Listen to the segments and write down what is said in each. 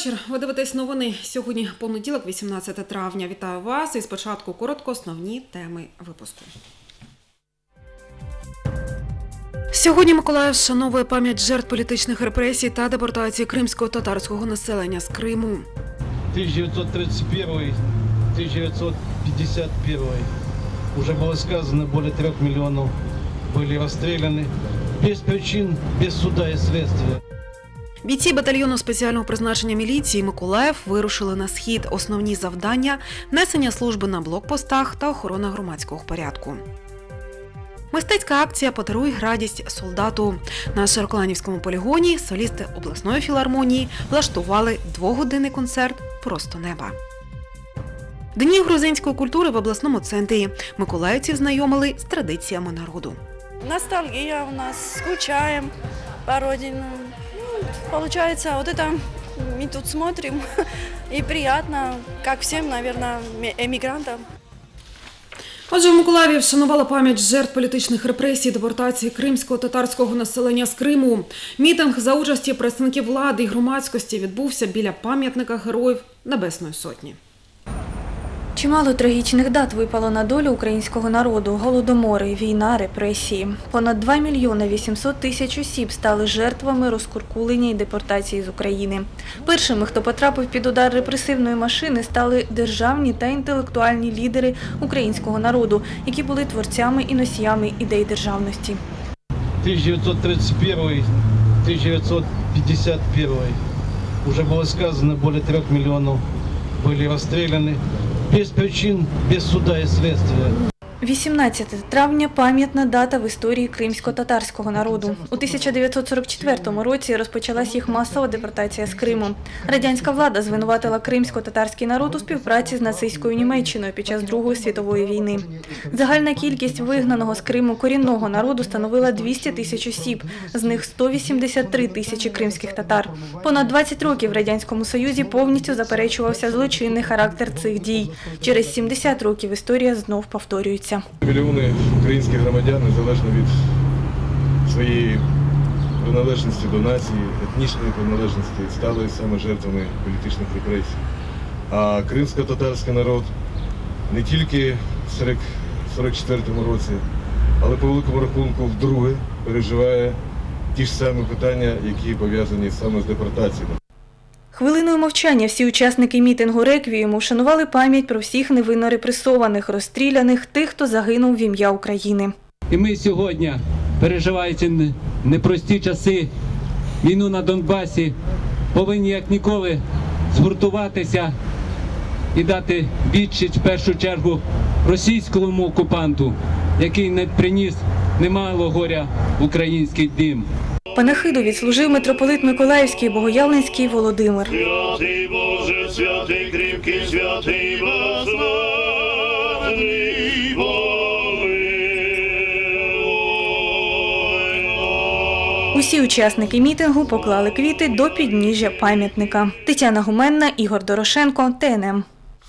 вечір. Ви дивитесь новини. Сьогодні понеділок, 18 травня. Вітаю вас. І спочатку коротко основні теми випуску. Сьогодні Миколаїв вшановує пам'ять жертв політичних репресій та депортації кримсько-татарського населення з Криму. 1931-1951. Уже было сказано, более 3 миллионов были расстреляны без причин, без суда и следствия. Бійці батальйону спеціального призначення міліції «Миколаїв» вирушили на схід. Основні завдання – несення служби на блокпостах та охорона громадського порядку. Мистецька акція «Подаруй радість солдату». На Широкланівському полігоні солісти обласної філармонії влаштували 2-годинний концерт «Просто неба». Дні грузинської культури в обласному центрі. Миколаївців знайомили з традиціями народу. Ностальгия у нас, скучаем по родине. Получается, вот это мы тут смотрим, и приятно, как всем, наверное, эмигрантам. Отже, в Миколаєві вшанувала пам'ять жертв політичних репресій, депортації кримсько-татарського населення з Криму. Мітинг за участі представників влади і громадськості відбувся біля пам'ятника Героїв Небесної Сотні. Чимало трагічних дат випало на долю українського народу. Голодомори, війна, репресії. Понад 2 мільйони 800 тисяч осіб стали жертвами розкуркулення і депортації з України. Першими, хто потрапив під удар репресивної машини, стали державні та інтелектуальні лідери українського народу, які були творцями і носіями ідей державності. 1931-1951. Уже было сказано, более 3 миллионов были расстреляны без причин, без суда и следствия. 18 травня – пам'ятна дата в історії кримсько-татарського народу. У 1944 році розпочалась їх масова депортація з Криму. Радянська влада звинуватила кримсько-татарський народ у співпраці з нацистською Німеччиною під час Другої світової війни. Загальна кількість вигнаного з Криму корінного народу становила 200 тисяч осіб, з них 183 тисячі кримських татар. Понад 20 років в Радянському Союзі повністю заперечувався злочинний характер цих дій. Через 70 років історія знов повторюється. Мільйони українських громадян, незалежно від своєї приналежності до нації, етнічної приналежності, стали саме жертвами політичних репресій. А кримсько-татарський народ не тільки в 1944 році, але по великому рахунку вдруге переживає ті ж самі питання, які пов'язані саме з депортаціями. Хвилиною мовчання всі учасники мітингу «Реквієму» вшанували пам'ять про всіх невинно репресованих, розстріляних, тих, хто загинув в ім'я України. І ми сьогодні, переживаючи непрості часи, війну на Донбасі, повинні як ніколи згуртуватися і дати відсіч в першу чергу російському окупанту, який не приніс немало горя в український дім. Панахиду відслужив митрополит Миколаївський Богоявленський Володимир. Святий Боже, святий кріпкий, святий безсмертний, помилуй. Усі учасники мітингу поклали квіти до підніжжя пам'ятника. Тетяна Гуменна, Ігор Дорошенко, ТНМ.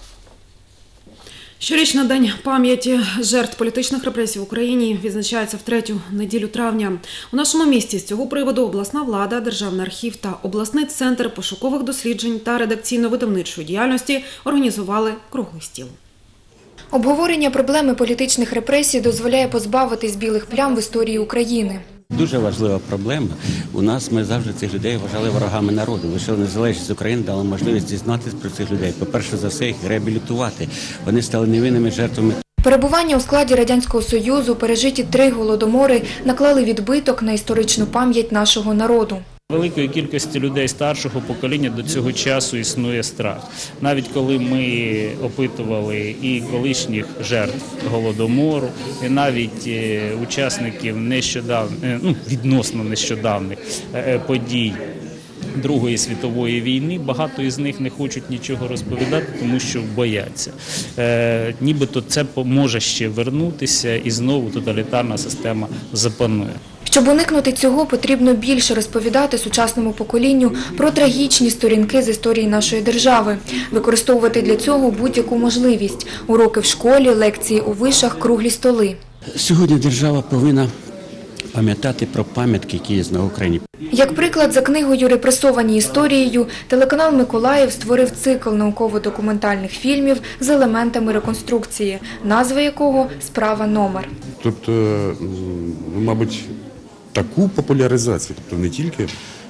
Щорічно День пам'яті жертв політичних репресій в Україні відзначається в 3-ю неділю травня. У нашому місті з цього приводу обласна влада, Державний архів та обласний центр пошукових досліджень та редакційно-видавничої діяльності організували круглий стіл. Обговорення проблеми політичних репресій дозволяє позбавитись білих плям в історії України. Дуже важлива проблема. У нас ми завжди цих людей вважали ворогами народу. Лише незалежність України дала можливість дізнатися про цих людей. По-перше, за все їх реабілітувати. Вони стали невинними жертвами. Перебування у складі Радянського Союзу, пережиті 3 голодомори наклали відбиток на історичну пам'ять нашого народу. Великої кількості людей старшого покоління до цього часу існує страх. Навіть коли ми опитували і колишніх жертв Голодомору, і навіть учасників відносно нещодавних подій Другої світової війни, багато із них не хочуть нічого розповідати, тому що бояться. Нібито це може ще вернутися і знову тоталітарна система запанує. Щоб уникнути цього, потрібно більше розповідати сучасному поколінню про трагічні сторінки з історії нашої держави, використовувати для цього будь-яку можливість – уроки в школі, лекції у вишах, круглі столи. Сьогодні держава повинна пам'ятати про пам'ятки, які є на Україні. Як приклад, за книгою «Репресовані історією» телеканал «Миколаїв» створив цикл науково-документальних фільмів з елементами реконструкції, назва якого «Справа номер». Тобто, мабуть, таку популяризацію, тобто не тільки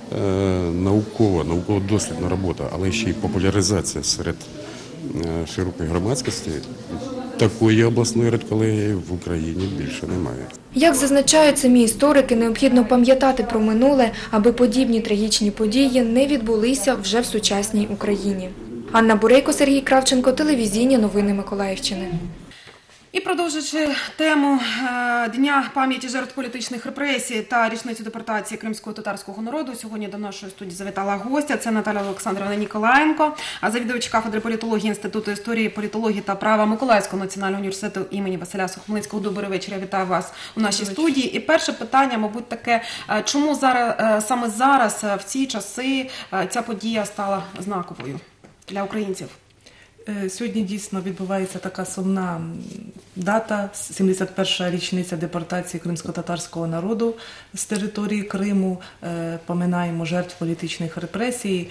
науково-дослідна робота, але ще й популяризація серед широкої громадськості, такої обласної редколегії в Україні більше немає. Як зазначають самі історики, необхідно пам'ятати про минуле, аби подібні трагічні події не відбулися вже в сучасній Україні. Анна Бурейко, Сергій Кравченко, телевізійні новини Миколаївщини. І продовжуючи тему Дня пам'яті жертв політичних репресій та річницю депортації кримського татарського народу, сьогодні до нашої студії завітала гостя. Це Наталя Олександрівна Ніколаєнко, завідувач кафедри політології Інституту історії, політології та права Миколаївського національного університету імені Василя Сухомлинського. Добрий вечір, я вітаю вас у нашій студії. І перше питання, мабуть, таке, чому саме зараз, в ці часи, ця подія стала знаковою для українців? Сьогодні дійсно відбувається така сумна дата, 71-ша річниця депортації кримсько-татарського народу з території Криму. Поминаємо жертв політичних репресій.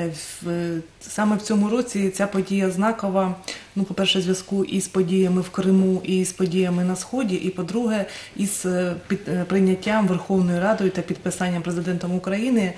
Саме в цьому році ця подія знакова, по-перше, в зв'язку із подіями в Криму і з подіями на Сході, і, по-друге, із прийняттям Верховною Радою та підписанням президентом України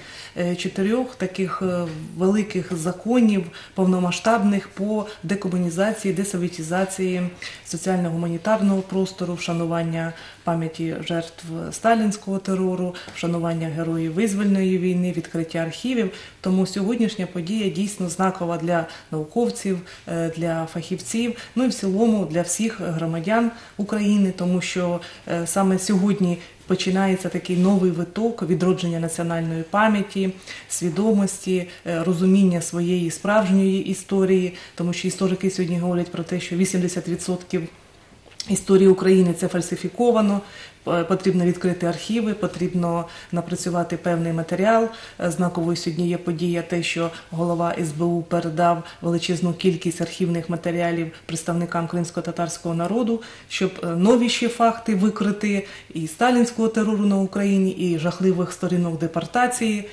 4 таких великих законів повномасштабних по декомунізації, десоветизації соціально-гуманітарного простору, вшанування пам'яті жертв сталінського терору, вшанування героїв визвольної війни, відкриття архівів. Тому сьогоднішня подія дійсно знакова для науковців, для фахівців, і в цілому для всіх громадян України, тому що саме сьогодні починається такий новий виток відродження національної пам'яті, свідомості, розуміння своєї справжньої історії, тому що історики сьогодні говорять про те, що 80% історії України – це фальсифіковано, потрібно відкрити архіви, потрібно напрацювати певний матеріал. Знаковою сьогодні є подія те, що голова СБУ передав величезну кількість архівних матеріалів представникам кримсько-татарського народу, щоб нові ще факти викрити і сталінського терору на Україні, і жахливих сторінок депортації.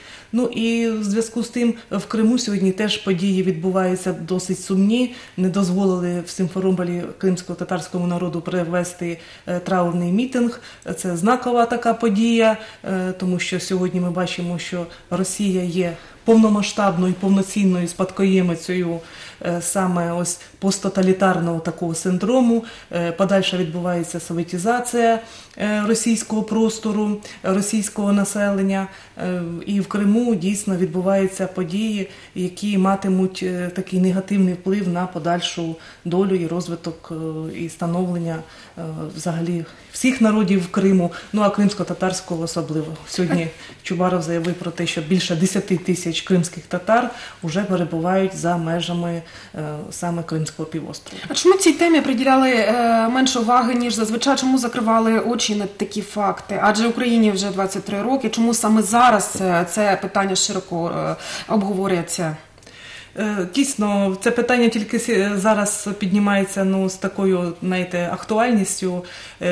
І в зв'язку з тим в Криму сьогодні теж події відбуваються досить сумні. Не дозволили в Сімферополі кримсько-татарському народу провести траурний мітинг. Це знакова така подія, тому що сьогодні ми бачимо, що Росія є повномасштабною, повноцінною спадкоємицею саме ось посттоталітарного такого синдрому. Подальше відбувається советизація російського простору, російського населення. І в Криму дійсно відбуваються події, які матимуть такий негативний вплив на подальшу долю і розвиток і становлення взагалі всіх народів Криму, а кримсько-татарського особливо. Сьогодні Чубаров заявив про те, що більше 10 тисяч кримських татар вже перебувають за межами саме Кримського півострова. А чому цій темі приділяли менше уваги, ніж зазвичай? Чому закривали очі на такі факти? Адже Україні вже 23 роки. Чому саме зараз це питання широко обговорюється? Дійсно, це питання тільки зараз піднімається з такою, актуальністю.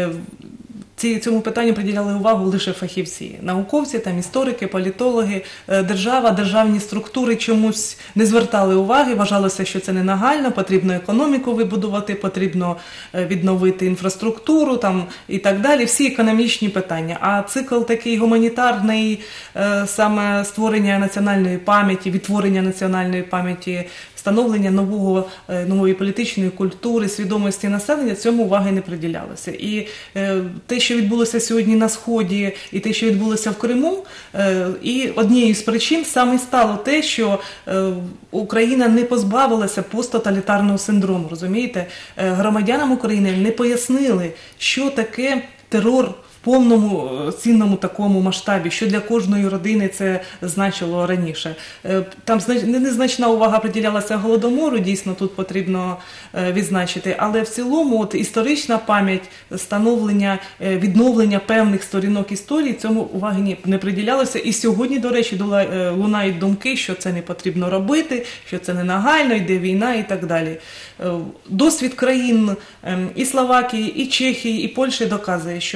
Цьому питанню приділяли увагу лише фахівці, науковці, історики, політологи. Держава, державні структури чомусь не звертали уваги, вважалося, що це не нагально, потрібно економіку вибудувати, потрібно відновити інфраструктуру і так далі, всі економічні питання. А цикл такий гуманітарний, саме створення національної пам'яті, відтворення національної пам'яті, встановлення нової політичної культури, свідомості населення, цьому уваги не приділялося. І те, що відбулося сьогодні на Сході, і те, що відбулося в Криму, і однією з причин саме стало те, що Україна не позбавилася посттоталітарного синдрому, розумієте? Громадянам України не пояснили, що таке терор в повному цінному такому масштабі, що для кожної родини це значило раніше. Там незначна увага приділялася Голодомору, дійсно тут потрібно відзначити, але в цілому історична пам'ять, становлення, відновлення певних сторінок історії, цьому уваги не приділялося. І сьогодні, до речі, лунають думки, що це не потрібно робити, що це не нагально, йде війна і так далі. Досвід країн і Словакії, і Чехії, і Польщі доказує, що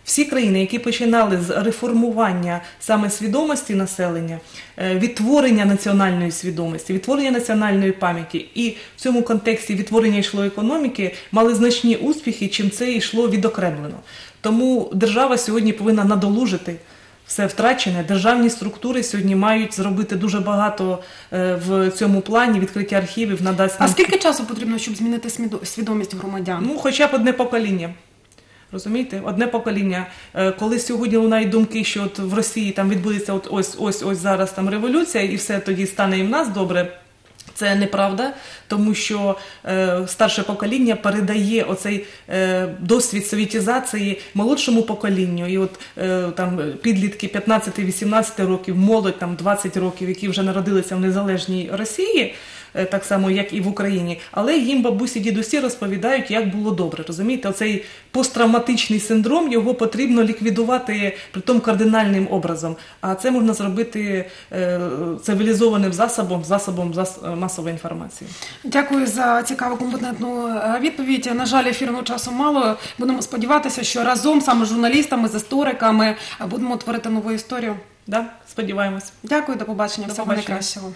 Всі країни, які починали з реформування саме свідомості населення, відтворення національної свідомості, відтворення національної пам'яті і в цьому контексті відтворення йшло економіки, мали значні успіхи, чим це йшло відокремлено. Тому держава сьогодні повинна надолужити все втрачене. Державні структури сьогодні мають зробити дуже багато в цьому плані, відкриття архівів, надасть нам... А скільки часу потрібно, щоб змінити свідомість громадян? Ну, хоча б одне покоління. Розумієте? Одне покоління. Коли сьогодні лунають думки, що от в Росії там відбудеться ось зараз там революція і все тоді стане і в нас добре, це неправда, тому що старше покоління передає оцей досвід совєтізації молодшому поколінню. І от там підлітки 15-18 років, молодь там 20 років, які вже народилися в незалежній Росії, так само, як і в Україні, але їм бабусі, дідусі розповідають, як було добре, розумієте? Оцей посттравматичний синдром, його потрібно ліквідувати, притом кардинальним образом. А це можна зробити цивілізованим засобом масової інформації. Дякую за цікаву, компетентну відповідь. На жаль, ефірного часу мало. Будемо сподіватися, що разом саме з журналістами, з істориками будемо творити нову історію. Да, сподіваємось. Дякую, до побачення. Всього найкращого.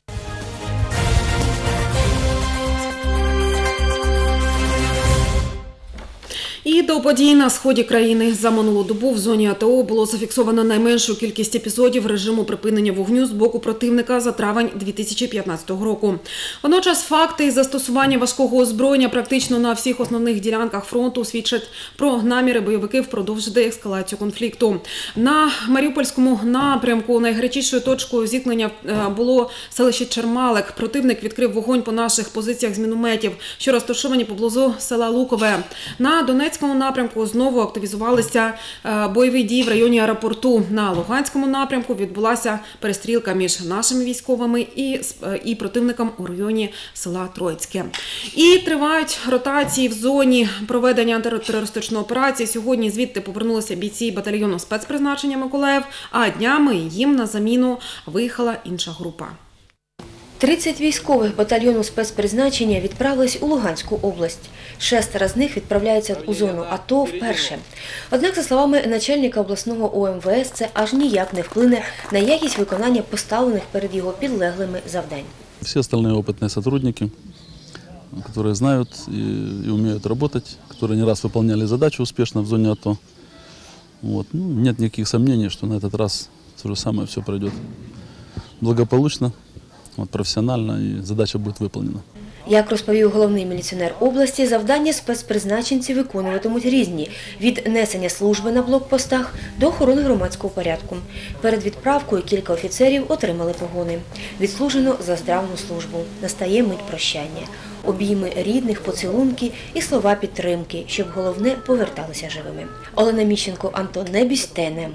І до подій на сході країни. За минулу добу в зоні АТО було зафіксовано найменшу кількість епізодів режиму припинення вогню з боку противника за травень 2015 року. Водночас факти застосування важкого озброєння практично на всіх основних ділянках фронту свідчать про наміри бойовиків продовжити ескалацію конфлікту. На Маріупольському напрямку найгарячішою точкою зіткнення було селище Чермалик. Противник відкрив вогонь по наших позиціях з мінометів, що розташовані поблизу села Лукове. На Донецькому напрямку знову активізувалися бойові дії в районі аеропорту. На Луганському напрямку відбулася перестрілка між нашими військовими і противником у районі села Троїцьке. І тривають ротації в зоні проведення антитерористичної операції. Сьогодні звідти повернулися бійці батальйону спецпризначення «Миколаїв», а днями їм на заміну виїхала інша група. 30 військових батальйону спецпризначення відправились у Луганську область. 6 з них відправляються у зону АТО вперше. Однак, за словами начальника обласного ОМВС, це аж ніяк не вплине на якість виконання поставлених перед його підлеглими завдань. Всі остальные опытные сотрудники, которые знают и умеют работать, которые не раз выполняли задачу успешно в зоне АТО. Вот. Ну, нет никаких сомнений, что на этот раз то же самое все пройдет благополучно, професіонально, і задача буде виконана. Як розповів головний міліціонер області, завдання спецпризначенці виконуватимуть різні – від несення служби на блокпостах до охорони громадського порядку. Перед відправкою кілька офіцерів отримали погони. Відслужено за здравну службу. Настає мить прощання. Обійми рідних, поцілунки і слова підтримки, щоб головне поверталися живими. Олена Міщенко, Антон Небісь, ТНМ.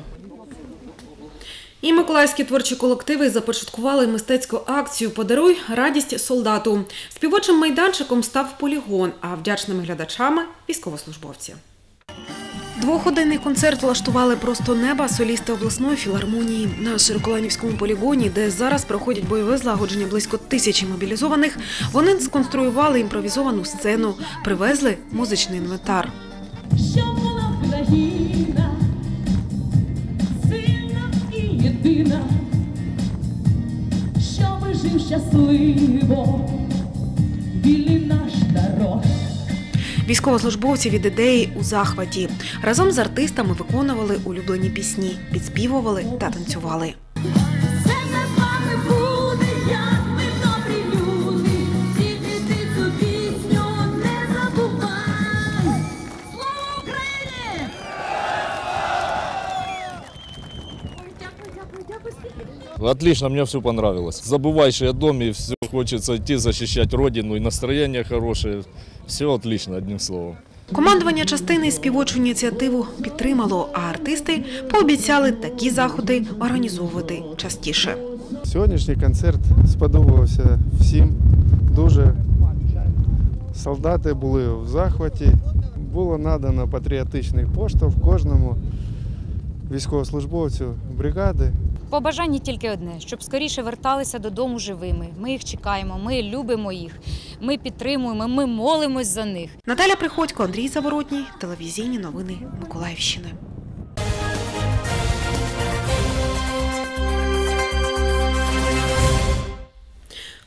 І миколаївські творчі колективи започаткували мистецьку акцію «Подаруй радість солдату». Співочим майданчиком став полігон, а вдячними глядачами – військовослужбовці. Двохгодинний концерт влаштували просто неба солісти обласної філармонії. На Широколанівському полігоні, де зараз проходять бойове злагодження близько 1000 мобілізованих, вони сконструювали імпровізовану сцену, привезли музичний інвентар. Єдина, щоби жив щасливо, вільний наш народ. Військовослужбовці від ідеї у захваті. Разом з артистами виконували улюблені пісні, підспівували та танцювали. Отлично, мне все понравилось. Забываешь о доме, все хочется идти защищать родину, и настроение хорошее. Все отлично, одним словом. Командування частини співочу ініціативу підтримало, а артисти пообіцяли такі заходи організовувати частіше. Сьогоднішній концерт сподобався всім дуже. Солдати були в захваті. Було надано патріотичний поштовх кожному військовослужбовцю бригади. Побажання тільки одне, щоб скоріше верталися додому живими. Ми їх чекаємо, ми любимо їх, ми підтримуємо, ми молимось за них. Наталя Приходько, Андрій Заворотній, телевізійні новини Миколаївщини.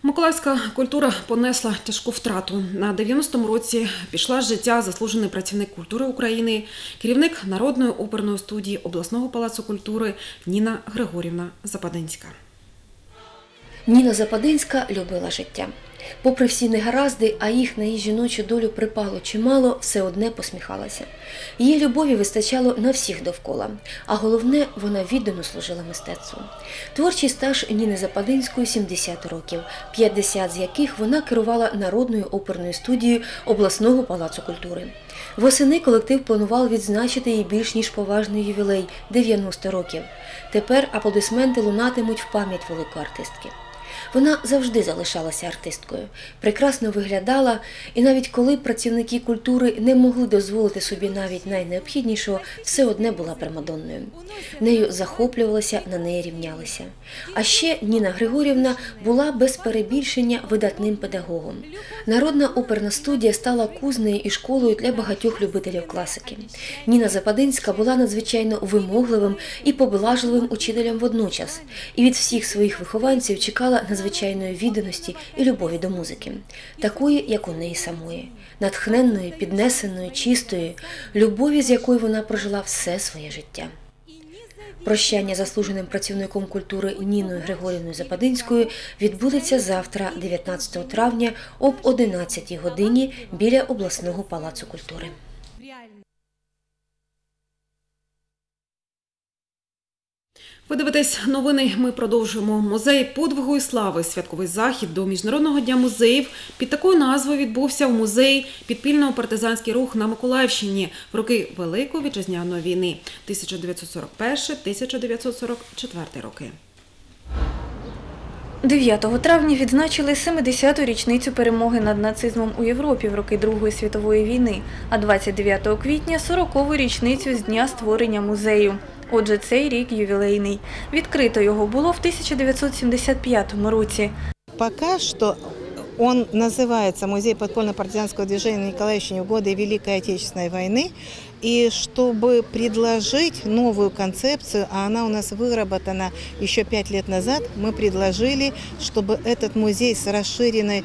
Миколаївська культура понесла тяжку втрату. На 90-му році пішла з життя заслужений працівник культури України, керівник Народної оперної студії обласного палацу культури Ніна Григорівна Западинська. Ніна Западинська любила життя. Попри всі негаразди, а їх на її жіночу долю припало чимало, все одне посміхалася. Її любові вистачало на всіх довкола, а головне, вона віддано служила мистецтву. Творчий стаж Ніни Западинської – 70 років, 50 з яких вона керувала Народною оперною студією обласного палацу культури. Восени колектив планував відзначити її більш ніж поважний ювілей – 90 років. Тепер аплодисменти лунатимуть в пам'ять великої артистки. Вона завжди залишалася артисткою, прекрасно виглядала, і навіть коли працівники культури не могли дозволити собі навіть найнеобхіднішого, все одне була примадонною. Нею захоплювалися, на неї рівнялися. А ще Ніна Григорівна була без перебільшення видатним педагогом. Народна оперна студія стала кузнею і школою для багатьох любителів класики. Ніна Западинська була надзвичайно вимогливим і поблажливим учителем водночас, і від всіх своїх вихованців чекала надзвичайної відданості і любові до музики, такої, як у неї самої, натхненної, піднесеної, чистої, любові, з якою вона прожила все своє життя. Прощання з заслуженим працівником культури Ніною Григорівною Западинською відбудеться завтра, 19 травня, об 11 годині біля обласного палацу культури. Ви дивитесь новини, ми продовжуємо. Музей подвигу і слави. Святковий захід до Міжнародного дня музеїв під такою назвою відбувся в музеї «Підпільний партизанський рух на Миколаївщині» в роки Великої Вітчизняної війни 1941-1944 роки. 9 травня відзначили 70-ту річницю перемоги над нацизмом у Європі в роки Другої світової війни, а 29 квітня – 40-ту річницю з дня створення музею. Отже, цей рік ювілейний. Відкрито його було в 1975 році. Поки що він називається «Музей подпольно-партизанського движения на Николаевщине в годы Великой Отечественной войны». И чтобы предложить новую концепцию, а она у нас выработана еще 5 лет назад, мы предложили, чтобы этот музей с расширенной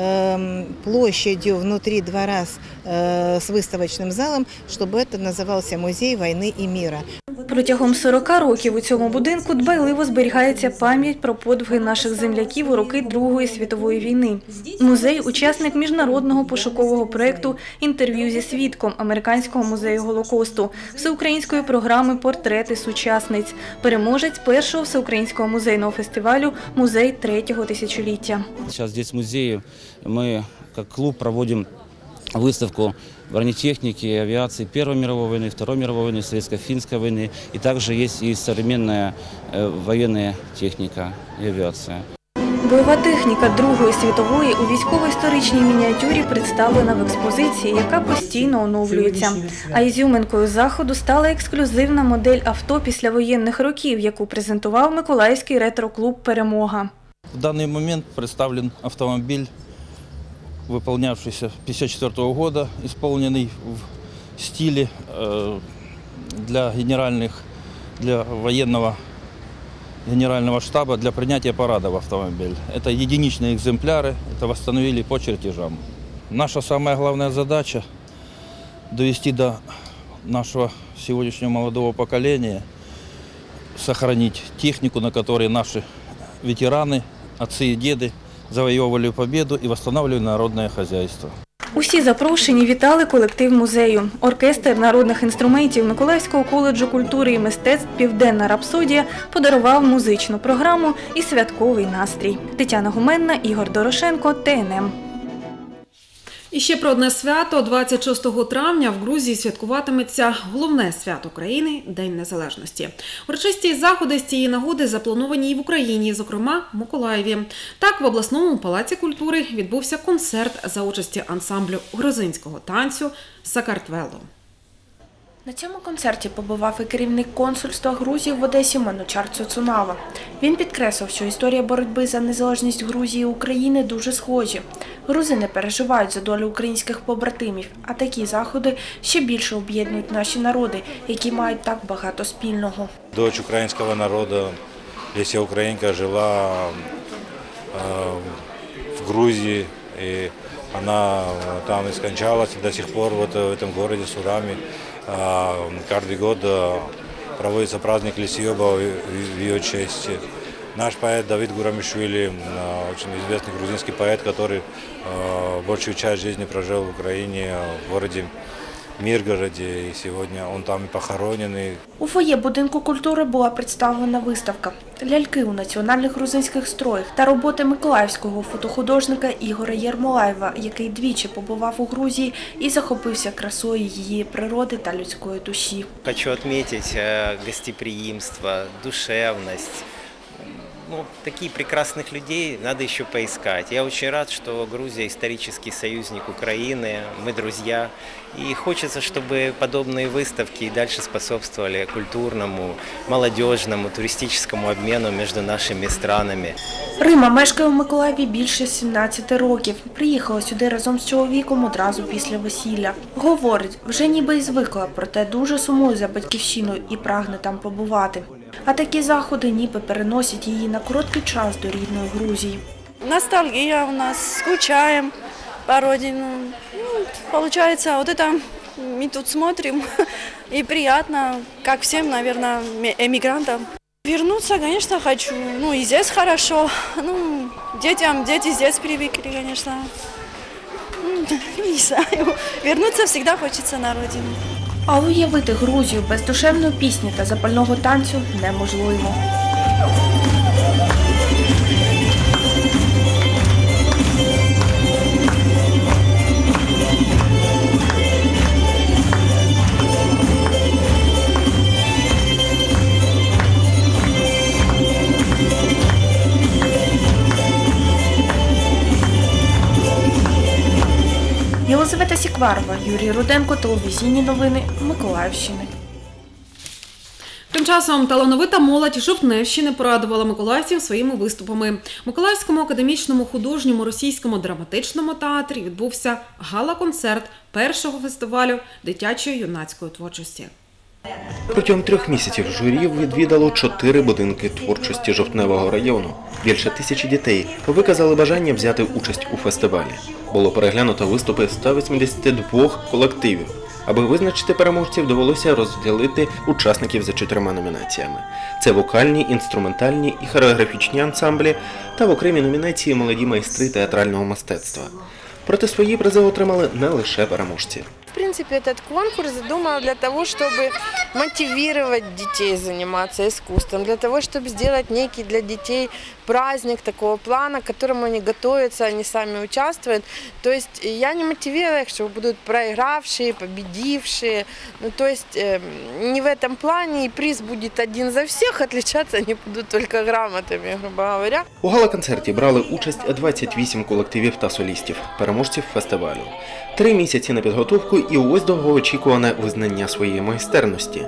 площадью внутри двора с выставочным залом, чтобы это назывался «Музей войны и мира». Протягом 40 років у цьому будинку дбайливо зберігається пам'ять про подвиги наших земляків у роки Другої світової війни. Музей – учасник міжнародного пошукового проєкту «Інтерв'ю зі свідком» Американського музею Голокосту, всеукраїнської програми «Портрети сучасниць», переможець першого всеукраїнського музейного фестивалю «Музей третього тисячоліття». Зараз тут в музеї ми, як клуб, проводимо выставку бронетехники и авиации Первой мировой войны, Второй мировой войны, Советско-финской войны. И также есть и современная военная техника и авиация. Бойова техніка Другої світової у військово-історичній мініатюрі представлена в експозиції, яка постійно оновлюється. А ізюминкою заходу стала ексклюзивна модель авто післявоєнних років, яку презентував Миколаївський ретро-клуб «Перемога». В даний момент представлен автомобіль, выполнявшийся 1954 года, исполненный в стиле для военного генерального штаба для принятия парада в автомобиль. Это единичные экземпляры, это восстановили по чертежам. Наша самая главная задача – довести до нашего сегодняшнего молодого поколения, сохранить технику, на которой наши ветераны, отцы и деды завоевывали победу і встановлювали народне хазяйство. Усі запрошені вітали колектив музею. Оркестр народних інструментів Миколаївського коледжу культури і мистецтв «Південна рапсодія» подарував музичну програму і святковий настрій. Тетяна Гуменна, Ігор Дорошенко, ТНМ. І ще про одне свято. 26 травня в Грузії святкуватиметься головне свято країни – День Незалежності. Урочисті заходи з цієї нагоди заплановані і в Україні, зокрема в Миколаєві. Так, в обласному палаці культури відбувся концерт за участі ансамблю грузинського танцю «Сакартвело». На цьому концерті побував і керівник консульства Грузії в Одесі Манучар Цуцунава. Він підкреслив, що історія боротьби за незалежність Грузії і України дуже схожі. Грузини переживають за долю українських побратимів, а такі заходи ще більше об'єднують наші народи, які мають так багато спільного. Дочь українського народу, Леся Українка, жила в Грузии, и она там и скончалась, и до сих пор вот в этом городе Сурами каждый год проводится праздник Лисиоба в ее честь. Наш поэт Давид Гурамишвили, очень известный грузинский поэт, который большую часть жизни прожил в Украине, в городе Миргороде, і сьогодні він там і похоронений. У фоє будинку культури була представлена виставка «Ляльки у національних грузинських строях» та роботи миколаївського фотохудожника Ігоря Єрмолаєва, який двічі побував у Грузії і захопився красою її природи та людської душі. Хочу відмітити гостеприимство, душевність. Таких прекрасных людей надо еще поискать. Я очень рад, что Грузия исторический союзник Украины, мы друзья. И хочется, чтобы подобные выставки и дальше способствовали культурному, молодежному, туристическому обмену между нашими странами. Рима мешкає у Миколаєві більше 17 років. Приїхала сюди разом з чоловіком одразу після весілля. Говорить, вже ніби й звикла, проте дуже сумує за батьківщиною і прагне там побувати. А такі заходи ніби переносять її на короткий час до рідної Грузії. Ностальгия у нас, скучаем по родину. Получается, вот это мы тут смотрим, и приятно, как всем, наверное, эмигрантам. Вернуться, конечно, хочу. И здесь хорошо. Дети здесь привыкли, конечно. Не знаю. Вернуться всегда хочется на родину. А уявити Грузію без душевної пісні та запального танцю неможливо. Єлизавета Сікварова, Юрій Руденко, телевізійні новини Миколаївщини. Тим часом талановита молодь Жовтневщини порадувала миколаївців своїми виступами. В Миколаївському академічному художньому російському драматичному театрі відбувся гала-концерт першого фестивалю дитячої юнацької творчості. Протягом 3 місяців журі відвідало 4 будинки творчості Жовтневого району. Більше 1000 дітей виказали бажання взяти участь у фестивалі. Було переглянуто виступи 182 колективів. Аби визначити переможців, довелося розділити учасників за 4 номінаціями. Це вокальні, інструментальні і хореографічні ансамблі та в окремій номінації молоді майстри театрального мистецтва. Проте свої призи отримали не лише переможці. В принципе, этот конкурс задуман для того, чтобы мотивировать детей заниматься искусством, для того, чтобы сделать некий для детей праздник такого плана, к которому они готовятся, они сами участвуют. То есть я не мотивирую их, что будут проигравшие, победившие. То есть не в этом плане, и приз будет один за всех, отличаться они будут только грамотами, грубо говоря. У гала-концерті брали участь 28 колективів та солістів, переможців фестивалю. 3 місяці на підготовку і ось довгоочікуване визнання своєї майстерності.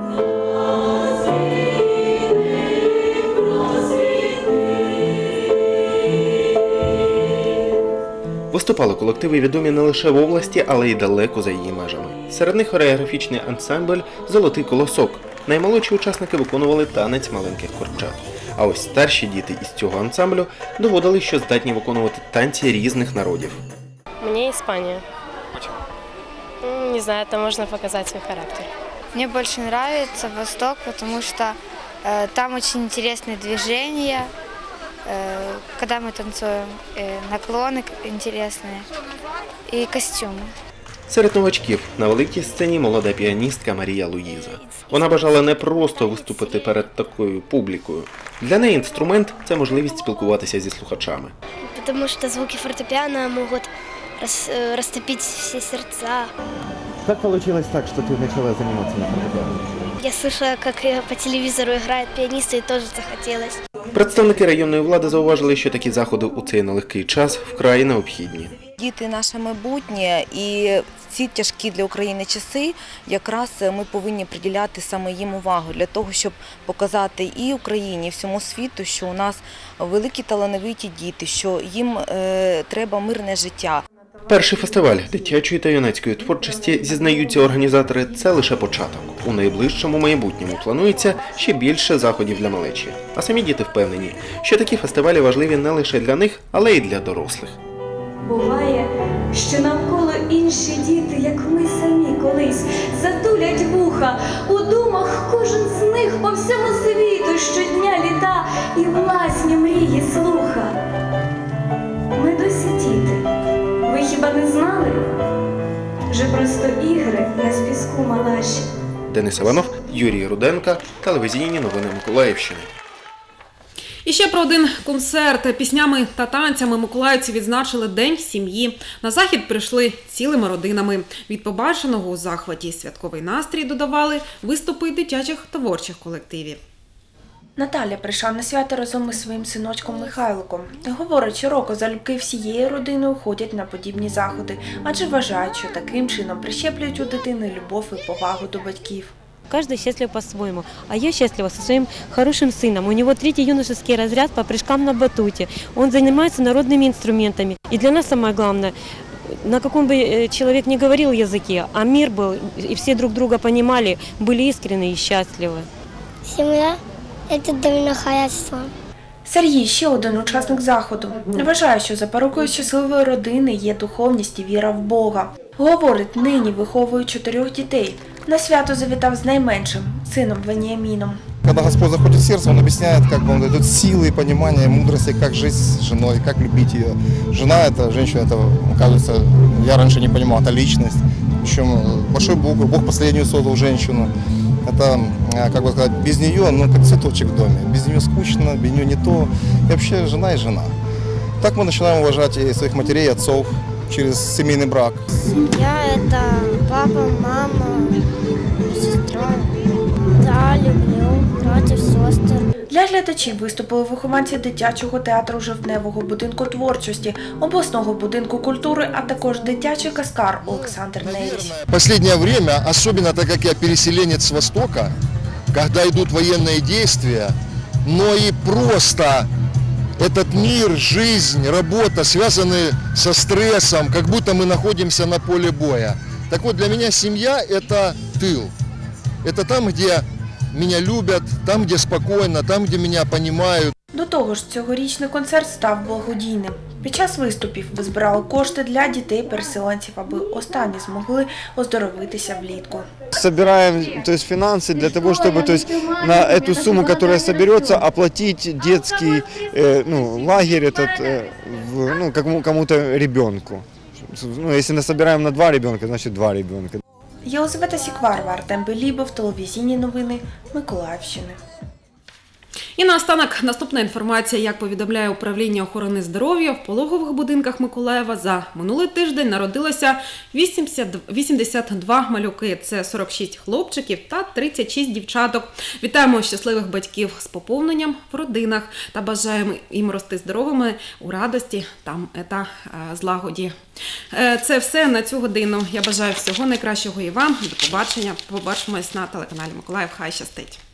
Виступали колективи відомі не лише в області, але й далеко за її межами. Серед них хореографічний ансамбль «Золотий колосок». Наймолодші учасники виконували танець маленьких курчат. А ось старші діти із цього ансамблю доводили, що здатні виконувати танці різних народів. Мені Іспанія. Не знаю, там можно показать свой характер. Мне больше нравится Восток, потому что там очень интересные движения, когда мы танцуем, наклоны интересные и костюмы. Серед новачків на великій сцені молода піаністка Марія Луїза. Вона бажала не просто виступити перед такою публікою. Для неї інструмент – це можливість спілкуватися зі слухачами. Тому що звуки фортепіано можуть растопить все сердца. Как получилось так, что ты начала заниматься на фортепиано? Я слышала, как по телевизору играют пианисты, и тоже захотелось. Представники районної влади зауважили, що такі заходи у цей нелегкий час вкрай необхідні. Діти – наше майбутнє, і в ці тяжкі для України часи якраз ми повинні приділяти саме їм увагу для того, щоб показати і Україні, і всьому світу, що у нас великі талановиті діти, що їм треба мирне життя. Перший фестиваль дитячої та юнацької творчості, зізнаються організатори, це лише початок. У найближчому майбутньому планується ще більше заходів для малечі. А самі діти впевнені, що такі фестивалі важливі не лише для них, але й для дорослих. Буває, що навколо інші діти, як ми самі колись, затулять вуха. У думах кожен з них по всьому світу щодня літа і власні мрії слуха. Ми досі діти. Ви хіба не знали? Вже просто ігри на спіску малаші. Денис Іванов, Юрій Руденко, телевізійні новини Миколаївщини. І ще про один концерт. Піснями та танцями миколаївці відзначили День сім'ї. На захід прийшли цілими родинами. Від побаченого у захваті святковий настрій додавали виступи дитячих творчих колективів. Наталя прийшла на свято разом із своїм синочком Михайликом. Говорить, щороку залюбки всією родиною ходять на подібні заходи, адже вважають, що таким чином прищеплюють у дитини любов і повагу до батьків. Каждый счастлив по-своему. А я счастлива со своим хорошим сыном. У него 3-й юношеский разряд по прыжкам на батуте. Он занимается народными инструментами. И для нас самое главное, на каком бы человек ни говорил языке, а мир был, и все друг друга понимали, были искренны и счастливы. Семья – это для меня хаятство. Сергій – ще один учасник заходу. Вважає, що запорукою щасливої родини є духовність і віра в Бога. Говорить, нині виховує 4 дітей. На свято завітав з найменшим – сином Веніаміном. Когда Господь заходит в сердце, Он объясняет, как Он дает силы, понимание, мудрости, как жить с женой, как любить ее. Жена – это женщина, это, кажется, я раньше не понимал, это личность. Причем большой Бог, Бог последнюю создал женщину. Это, как бы сказать, без нее, ну, как цветочек в доме. Без нее скучно, без нее не то. И вообще жена и жена. Так мы начинаем уважать и своих матерей, и отцов через семейный брак. Семья – это папа, мама, сестра. Да, люблю, братьев, сестер. Для глядачів виступили вихованці дитячого театру Жовтневого будинку творчості, обласного будинку культури, а також дитячий каскар Олександр Невісь. В последнее время, особенно так как я переселенец с Востока, когда идут военные действия, но и просто этот мир, жизнь, работа связаны со стрессом, как будто мы находимся на поле боя. Так вот, для меня семья – это тыл. Это там, где меня любят, там, де спокійно, там, де мене розуміють. До того ж, цьогорічний концерт став благодійним. Під час виступів ви збирали кошти для дітей-переселенців, аби останні змогли оздоровитися влітку. Собираем, то есть, финансы для того, чтобы, то есть, на эту сумму, которая соберется, оплатить детский лагерь этот, кому-то ребенку. Ну, если насобираем на 2 ребенка, значит 2 ребенка. Єлизавета Сікварова, Артем Белібов, телевізійні новини Миколаївщини. І наостанок наступна інформація. Як повідомляє управління охорони здоров'я, в пологових будинках Миколаєва за минулий тиждень народилося 82 малюки. Це 46 хлопчиків та 36 дівчаток. Вітаємо щасливих батьків з поповненням в родинах та бажаємо їм рости здоровими у радості та злагоді. Це все на цю годину. Я бажаю всього найкращого і вам. До побачення. Побачимось на телеканалі Миколаїв. Хай щастить.